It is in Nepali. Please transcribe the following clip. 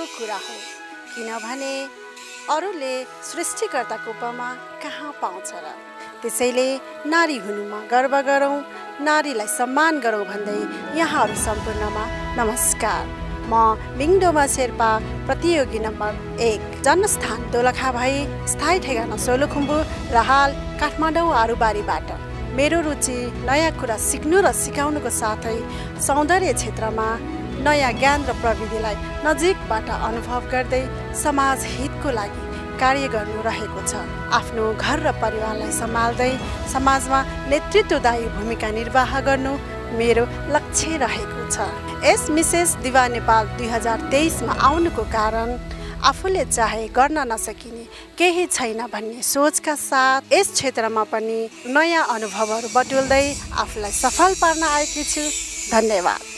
कुरा हो, किनभने अरूले सृष्टिकर्ताको उपमा कहाँ पाउँछ र। त्यसैले नारी हुनुमा गर्व गरौँ, नारीलाई सम्मान गरौँ भन्दै यहाँहरू सम्पूर्णमा नमस्कार। म मिङडोमा शेर्पा, प्रतियोगी नम्बर 1, जन्मस्थान दोलखा भई स्थायी ठेगाना सोलुखुम्बु र हाल काठमाडौँ आरुबारीबाट। मेरो रुचि नयाँ कुरा सिक्नु र सिकाउनुको साथै सौन्दर्य क्षेत्रमा नयाँ ज्ञान र प्रविधिलाई नजिकबाट अनुभव गर्दै समाज हितको लागि कार्य गर्नु रहेको छ। आफ्नो घर र परिवारलाई सम्हाल्दै समाजमा नेतृत्वदायी भूमिका निर्वाह गर्नु मेरो लक्ष्य रहेको छ। यस मिसेस दिवा नेपाल 2023 मा आउनुको कारण आफूले चाहे गर्न नसकिने केही छैन भन्ने सोचका साथ यस क्षेत्रमा पनि नयाँ अनुभवहरू बटुल्दै आफूलाई सफल पार्न आएकी छु। धन्यवाद।